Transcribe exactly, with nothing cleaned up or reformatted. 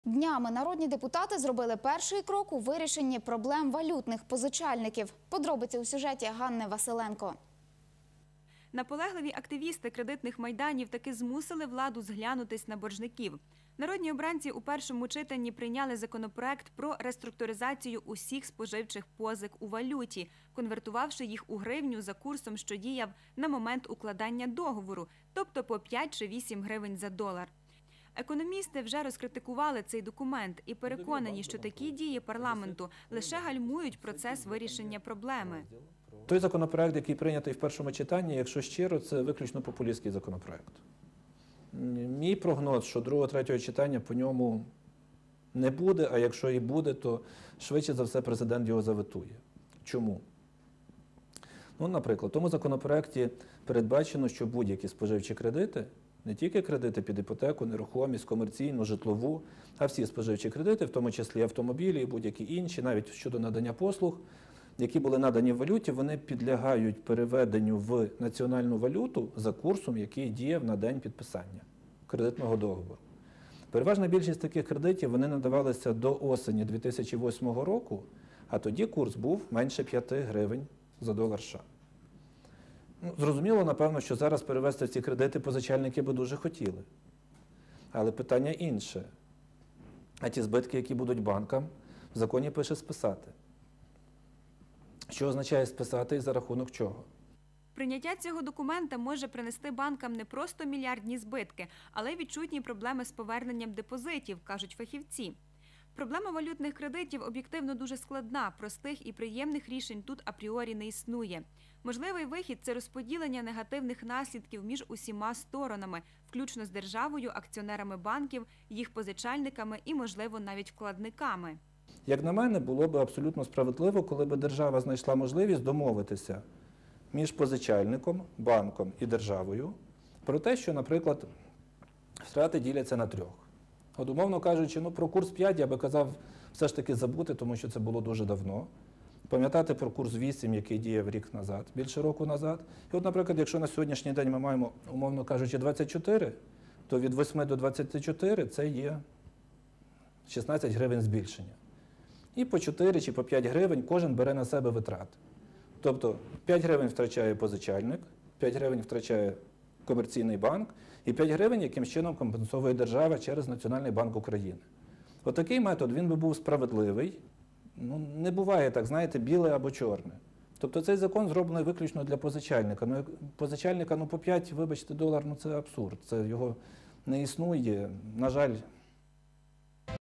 Днями народні депутати зробили перший крок у вирішенні проблем валютних позичальників. Подробиці у сюжеті Ганни Василенко. Наполегливі активісти кредитних майданів таки змусили владу зглянутись на боржників. Народні обранці у першому читанні прийняли законопроект про реструктуризацію усіх споживчих позик у валюті, конвертувавши їх у гривню за курсом, що діяв на момент укладання договору, тобто по п'ять чи вісім гривень за долар. Економісти вже розкритикували цей документ і переконані, що такі дії парламенту лише гальмують процес вирішення проблеми. Той законопроект, який прийнятий в першому читанні, якщо щиро, це виключно популістський законопроект. Мій прогноз, що другого-третього читання по ньому не буде, а якщо і буде, то швидше за все президент його заветує. Чому? Ну, наприклад, в тому законопроекті передбачено, що будь-які споживчі кредити, не тільки кредити під іпотеку, нерухомість, комерційну, житлову, а всі споживчі кредити, в тому числі автомобілі і будь-які інші, навіть щодо надання послуг, які були надані в валюті, вони підлягають переведенню в національну валюту за курсом, який діяв на день підписання кредитного договору. Переважна більшість таких кредитів вони надавалися до осені дві тисячі восьмого року, а тоді курс був менше п'яти гривень за долар США. Ну, зрозуміло, напевно, що зараз перевести ці кредити позичальники би дуже хотіли. Але питання інше. А ті збитки, які будуть банкам, в законі пише списати. Що означає списати і за рахунок чого? Прийняття цього документа може принести банкам не просто мільярдні збитки, але й відчутні проблеми з поверненням депозитів, кажуть фахівці. Проблема валютних кредитів об'єктивно дуже складна, простих і приємних рішень тут апріорі не існує. Можливий вихід – це розподілення негативних наслідків між усіма сторонами, включно з державою, акціонерами банків, їх позичальниками і, можливо, навіть вкладниками. Як на мене, було б абсолютно справедливо, коли б держава знайшла можливість домовитися між позичальником, банком і державою про те, що, наприклад, втрати діляться на трьох. От, умовно кажучи, ну, про курс п'ять я би казав все ж таки забути, тому що це було дуже давно. Пам'ятати про курс вісім, який діяв рік назад, більше року назад. І от, наприклад, якщо на сьогоднішній день ми маємо, умовно кажучи, двадцять чотири, то від восьми до двадцяти чотирьох це є шістнадцять гривень збільшення. І по чотири чи по п'ять гривень кожен бере на себе витрати. Тобто п'ять гривень втрачає позичальник, п'ять гривень втрачає комерційний банк і п'ять гривень якимсь чином компенсовує держава через Національний банк України. Отакий метод, він би був справедливий. Ну, не буває так, знаєте, біле або чорне. Тобто цей закон зроблений виключно для позичальника. Ну, позичальника, ну, по п'ять, вибачте, долар, ну це абсурд. Це його не існує. На жаль,